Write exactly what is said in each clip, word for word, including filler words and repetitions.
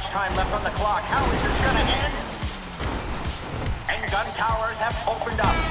time left on the clock. How is this gonna end? And gun towers have opened up.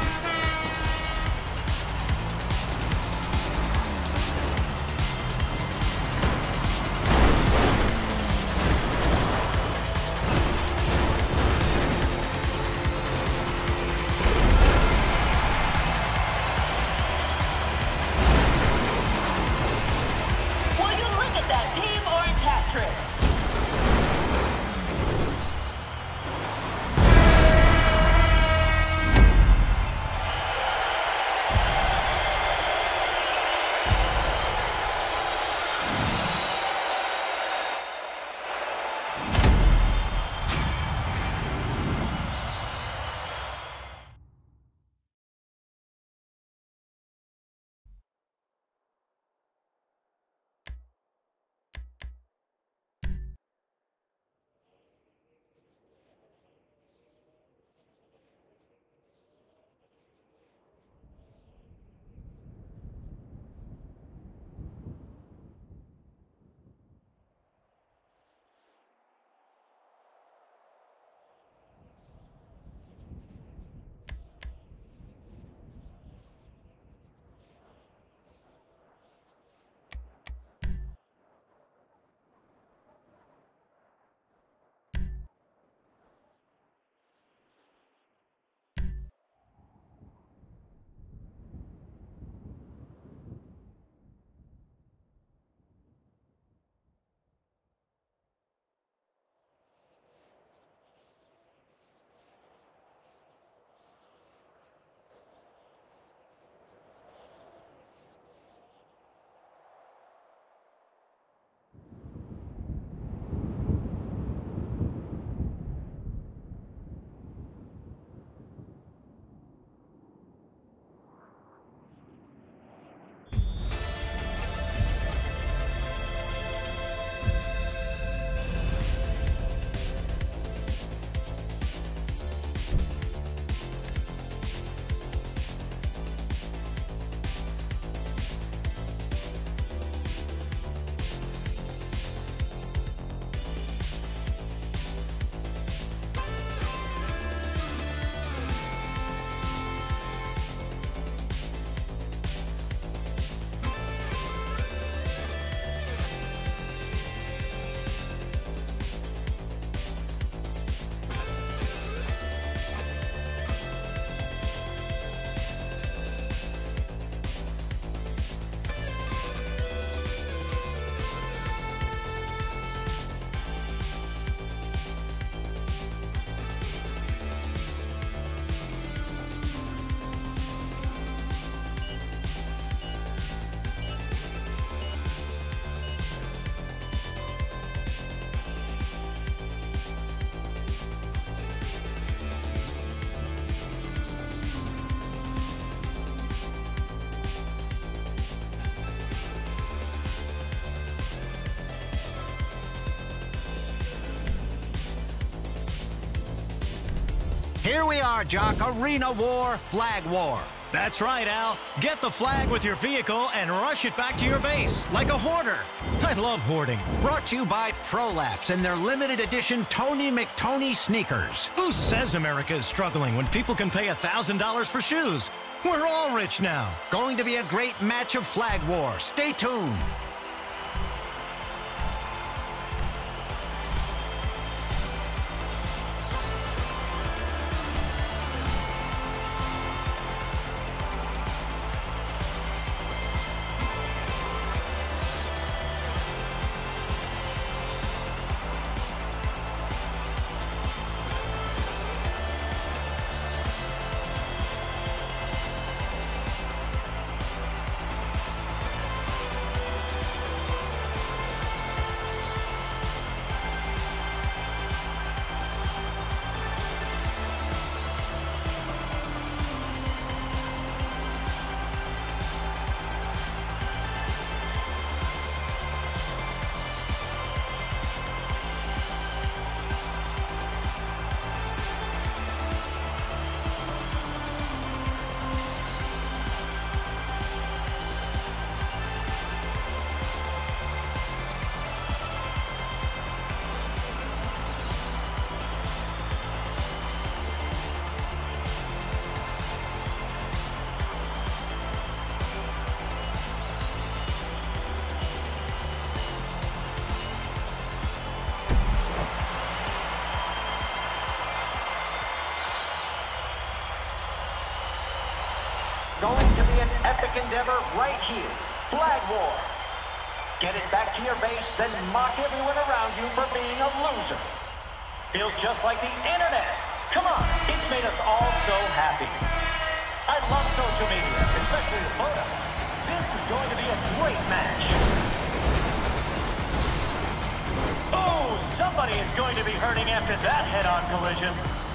Here we are, Jock. Arena War, Flag War. That's right, Al. Get the flag with your vehicle and rush it back to your base, like a hoarder. I love hoarding. Brought to you by ProLapse and their limited edition Tony McTony sneakers. Who says America is struggling when people can pay one thousand dollars for shoes? We're all rich now. Going to be a great match of Flag War. Stay tuned. an epic endeavor right here. Flag War. Get it back to your base, then mock everyone around you for being a loser. Feels just like the internet. Come on, it's made us all so happy. I love social media, especially the photos. This is going to be a great match. Oh, somebody is going to be hurting after that head-on collision.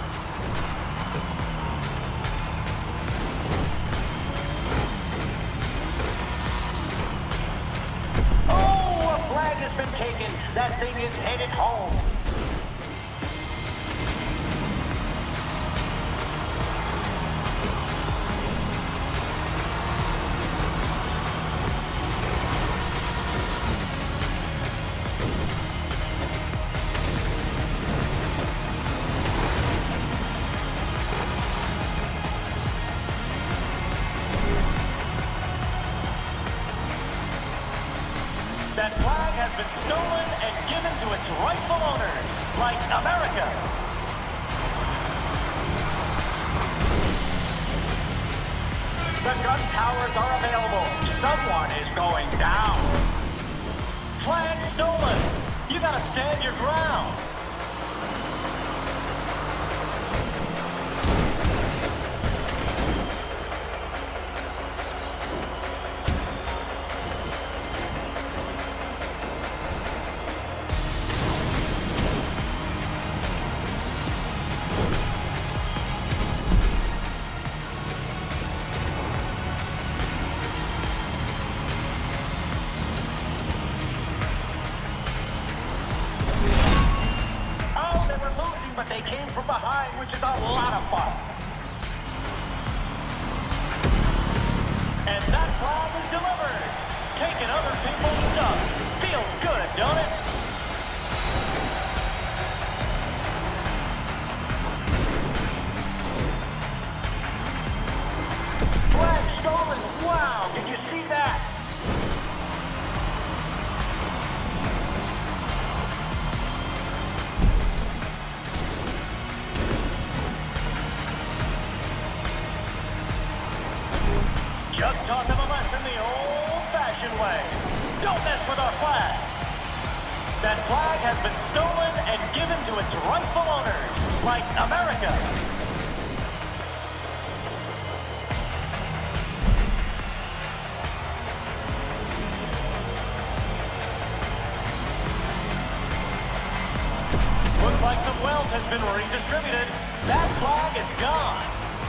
Oh, a flag has been taken. That thing is headed home. That flag has been stolen and given to its rightful owners, like America. The gun towers are available. Someone is going down. Flag stolen. You gotta stand your ground. But they came from behind, which is a lot of fun. And that flag is delivered. Taking other people's stuff. Feels good, don't it? Flag stolen. Wow, did you see that? Just taught them a lesson the old-fashioned way. Don't mess with our flag. That flag has been stolen and given to its rightful owners, like America. Looks like some wealth has been redistributed. That flag is gone.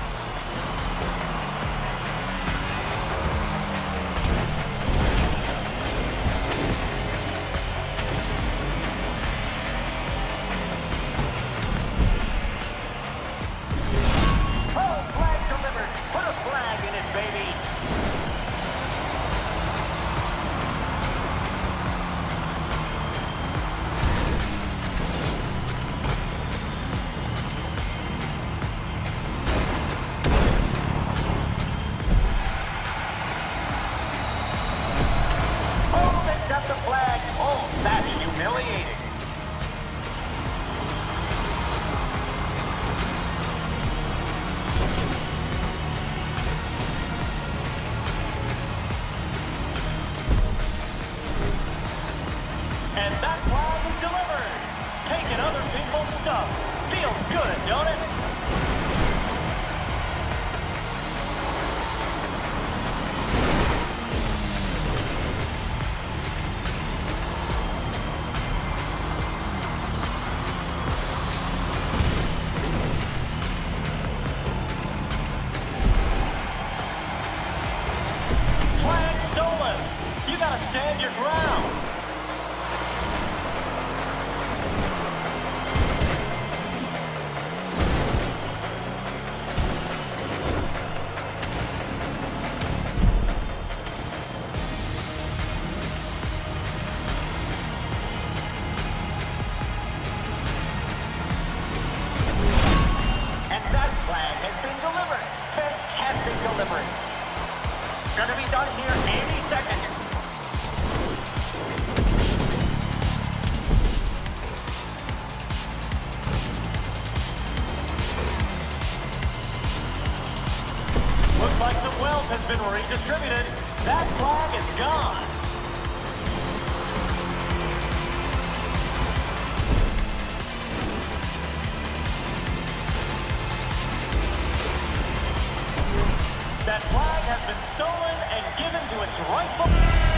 The flag. Oh, that's humiliating. And that flag is delivered. Taking other people's stuff. Feels good, don't it? You gotta stand your ground. And that flag has been delivered. Fantastic delivery. Gonna be done here any second. Looks like some wealth has been been redistributed. That flag is gone. That flag has been stolen and given to its rightful...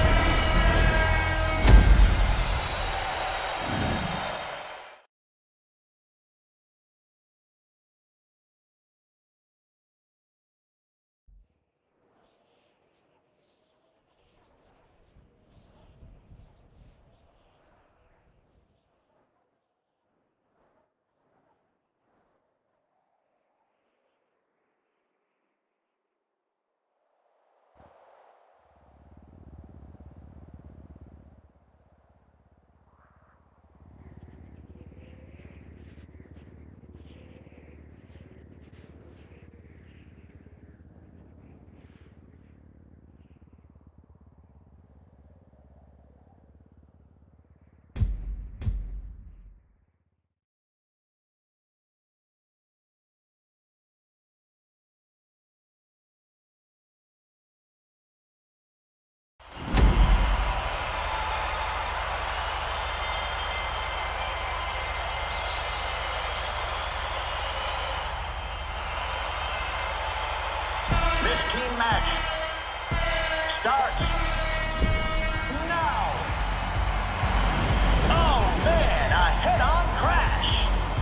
This team match starts now. Oh, man, a head-on crash.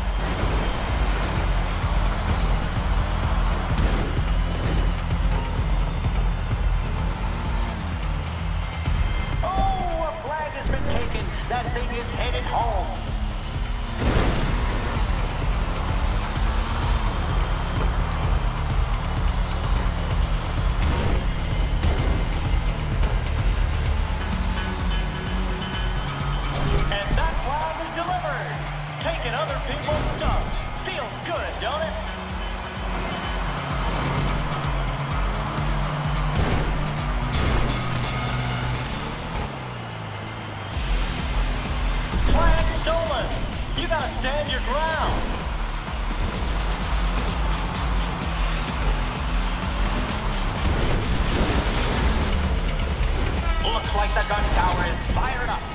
Oh, a flag has been taken. That thing is headed home. Taking other people's stuff. Feels good, don't it? Flag stolen. You gotta stand your ground. Looks like the gun tower is fired up.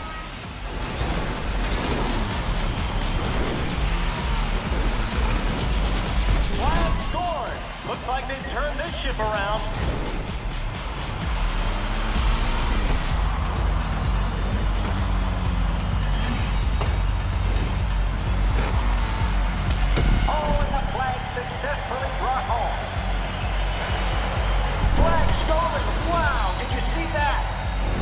Flag scored. Looks like they turned this ship around. Oh, and the flag successfully brought home. Flag stolen. Wow, did you see that?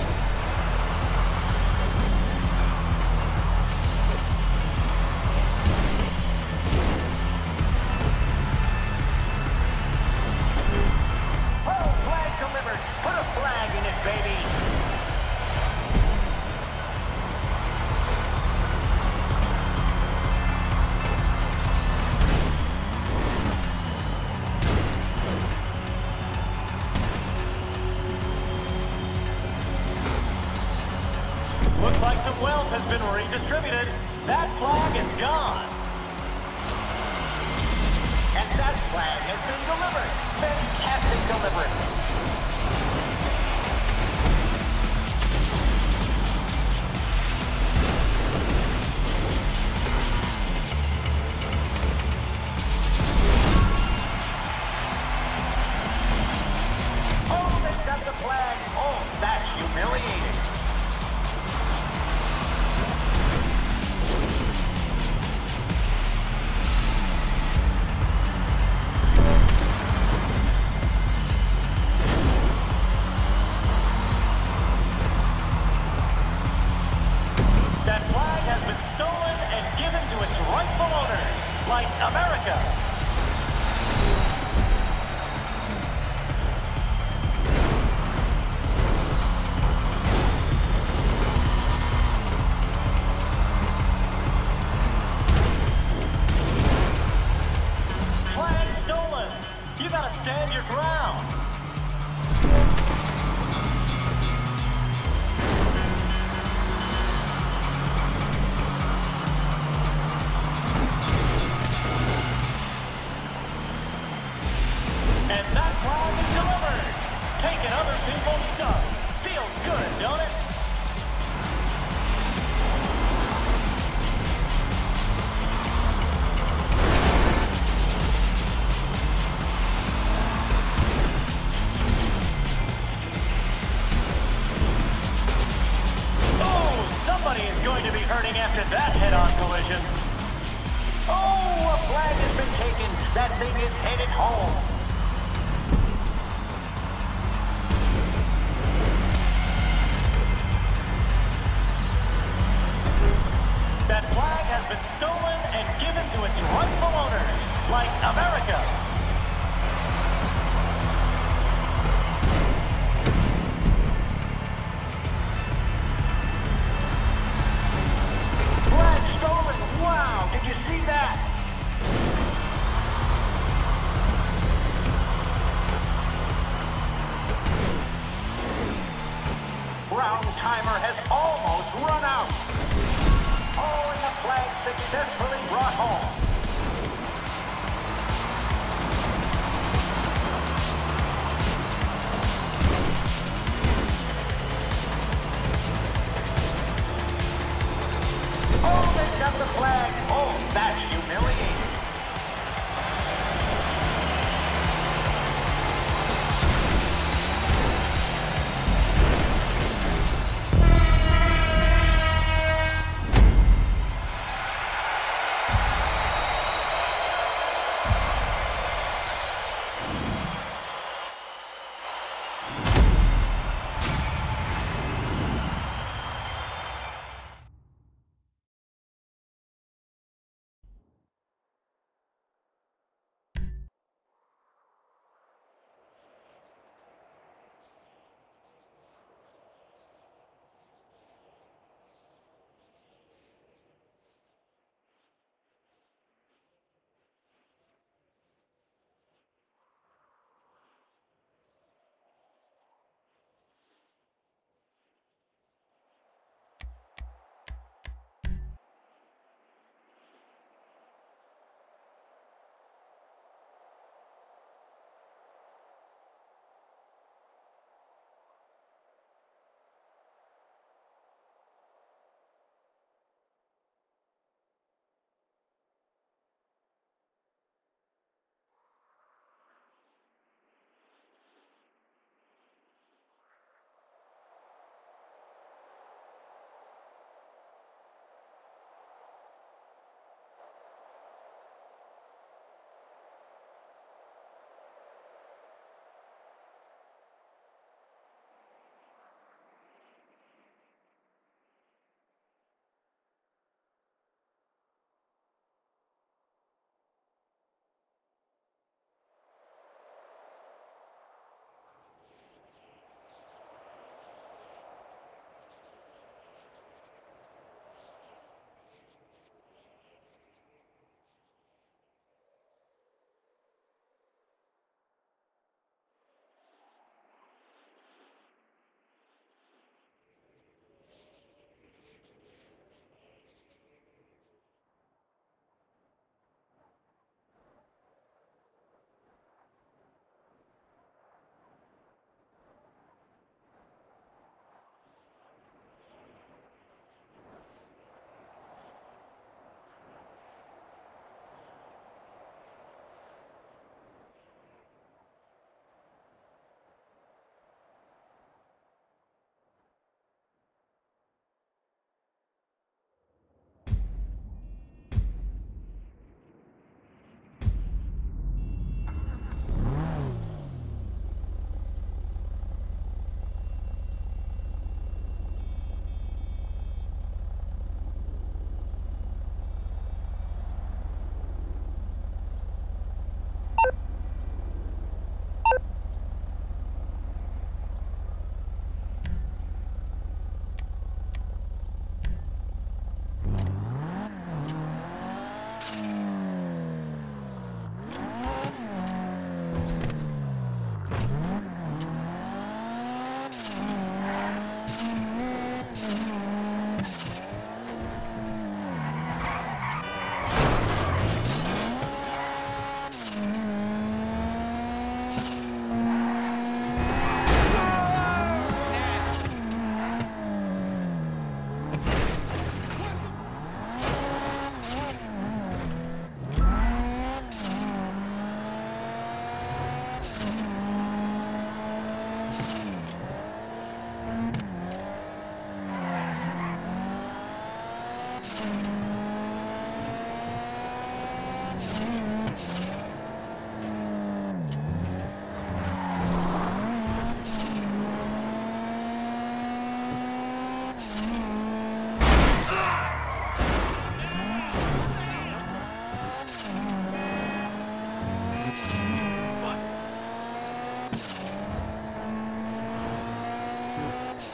Looks like some wealth has been redistributed. That flag is gone. And that flag has been delivered. Fantastic delivery. Oh, they got the flag. Oh, that's humiliating. happening after that head-on collision? Oh, a flag has been taken. That thing is headed home. That flag has been stolen and given to its rightful owners, like America. Flag stolen. Wow, did you see that? Round timer has almost run out. Oh, and the flag successfully brought home. Oh, they got the flag. Oh, that's humiliating.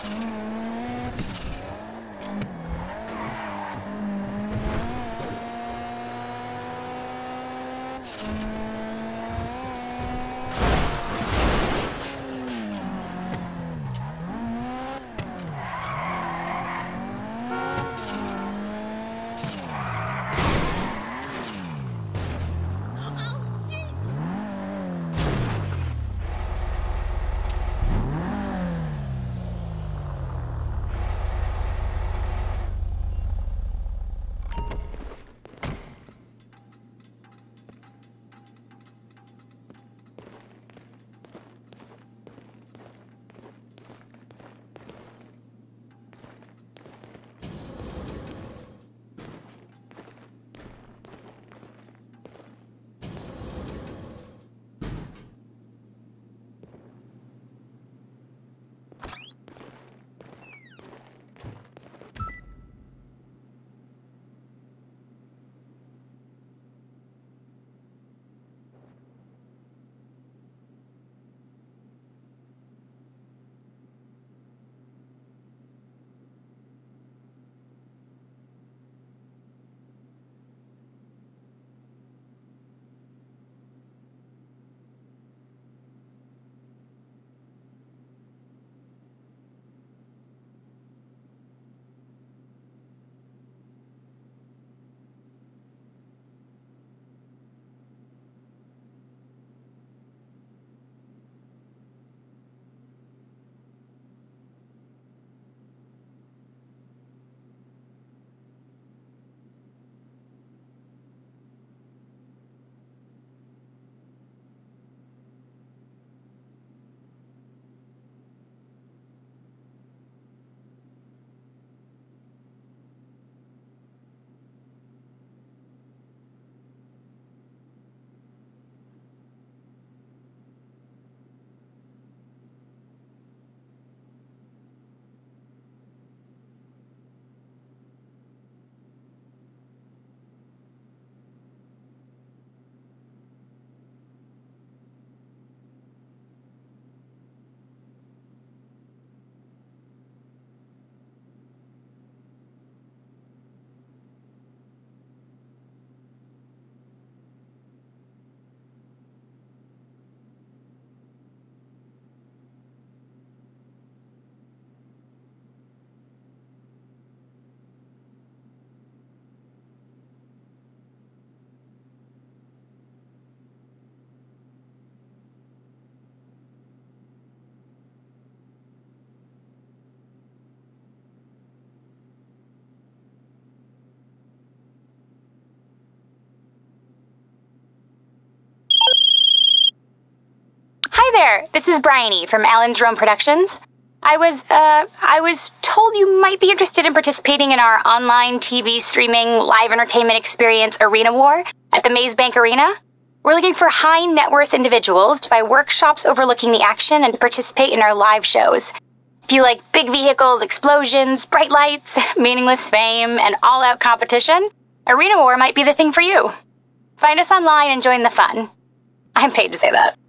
Hi there, this is Bryony from Alan's Rome Productions. I was, uh, I was told you might be interested in participating in our online T V streaming live entertainment experience Arena War at the Maze Bank Arena. We're looking for high net worth individuals to buy workshops overlooking the action and to participate in our live shows. If you like big vehicles, explosions, bright lights, meaningless fame, and all-out competition, Arena War might be the thing for you. Find us online and join the fun. I'm paid to say that.